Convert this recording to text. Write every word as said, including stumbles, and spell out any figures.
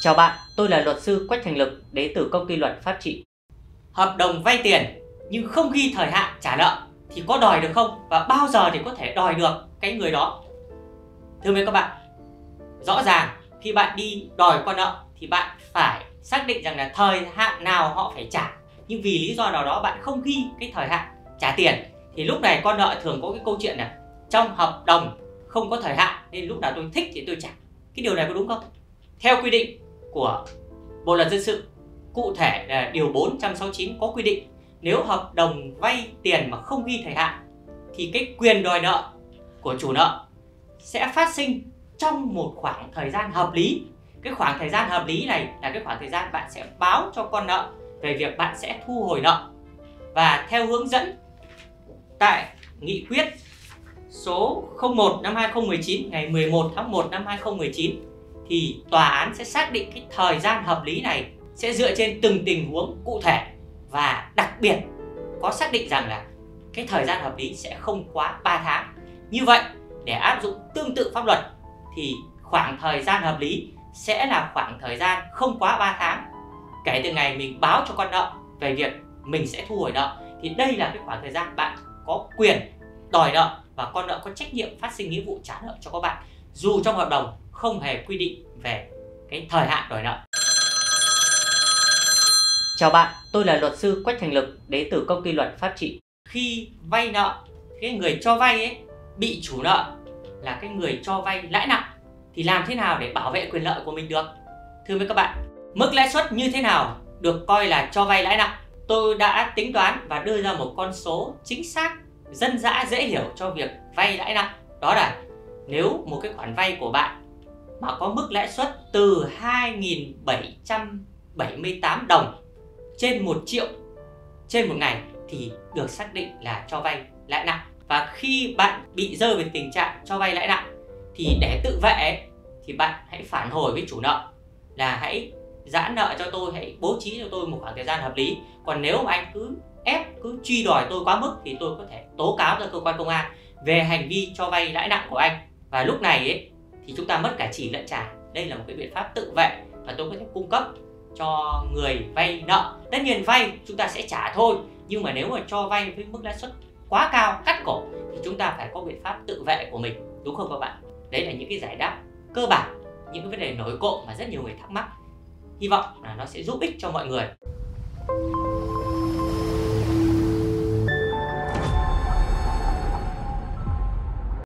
Chào bạn, tôi là luật sư Quách Thành Lực đến từ công ty luật Pháp Trị. Hợp đồng vay tiền nhưng không ghi thời hạn trả nợ thì có đòi được không? Và bao giờ thì có thể đòi được cái người đó? Thưa mấy các bạn, rõ ràng khi bạn đi đòi con nợ thì bạn phải xác định rằng là thời hạn nào họ phải trả. Nhưng vì lý do nào đó bạn không ghi cái thời hạn trả tiền thì lúc này con nợ thường có cái câu chuyện là trong hợp đồng không có thời hạn nên lúc nào tôi thích thì tôi trả. Cái điều này có đúng không? Theo quy định của Bộ luật dân sự, cụ thể là điều bốn trăm sáu mươi chín có quy định nếu hợp đồng vay tiền mà không ghi thời hạn thì cái quyền đòi nợ của chủ nợ sẽ phát sinh trong một khoảng thời gian hợp lý. Cái khoảng thời gian hợp lý này là cái khoảng thời gian bạn sẽ báo cho con nợ về việc bạn sẽ thu hồi nợ. Và theo hướng dẫn tại nghị quyết số không một năm hai nghìn không trăm mười chín ngày mười một tháng một năm hai nghìn không trăm mười chín thì tòa án sẽ xác định cái thời gian hợp lý này sẽ dựa trên từng tình huống cụ thể, và đặc biệt có xác định rằng là cái thời gian hợp lý sẽ không quá ba tháng. Như vậy để áp dụng tương tự pháp luật thì khoảng thời gian hợp lý sẽ là khoảng thời gian không quá ba tháng kể từ ngày mình báo cho con nợ về việc mình sẽ thu hồi nợ. Thì đây là cái khoảng thời gian bạn có quyền đòi nợ và con nợ có trách nhiệm phát sinh nghĩa vụ trả nợ cho các bạn, dù trong hợp đồng không hề quy định về cái thời hạn đòi nợ. Chào bạn, tôi là luật sư Quách Thành Lực đến từ công ty luật Pháp Trị. Khi vay nợ, cái người cho vay ấy bị chủ nợ là cái người cho vay lãi nặng thì làm thế nào để bảo vệ quyền lợi của mình được? Thưa với các bạn, mức lãi suất như thế nào được coi là cho vay lãi nặng? Tôi đã tính toán và đưa ra một con số chính xác, dân dã dễ hiểu cho việc vay lãi nặng. Đó là nếu một cái khoản vay của bạn mà có mức lãi suất từ hai nghìn bảy trăm bảy mươi tám đồng trên một triệu trên một ngày thì được xác định là cho vay lãi nặng. Và khi bạn bị rơi về tình trạng cho vay lãi nặng thì để tự vệ ấy, thì bạn hãy phản hồi với chủ nợ là hãy giãn nợ cho tôi, hãy bố trí cho tôi một khoảng thời gian hợp lý. Còn nếu mà anh cứ ép, cứ truy đòi tôi quá mức thì tôi có thể tố cáo ra cơ quan công an về hành vi cho vay lãi nặng của anh. Và lúc này ấy, thì chúng ta mất cả chỉ lẫn trả. Đây là một cái biện pháp tự vệ và tôi có thể cung cấp cho người vay nợ. Tất nhiên vay chúng ta sẽ trả thôi, nhưng mà nếu mà cho vay với mức lãi suất quá cao, cắt cổ thì chúng ta phải có biện pháp tự vệ của mình, đúng không các bạn? Đấy là những cái giải đáp cơ bản, những cái vấn đề nổi cộm mà rất nhiều người thắc mắc. Hy vọng là nó sẽ giúp ích cho mọi người.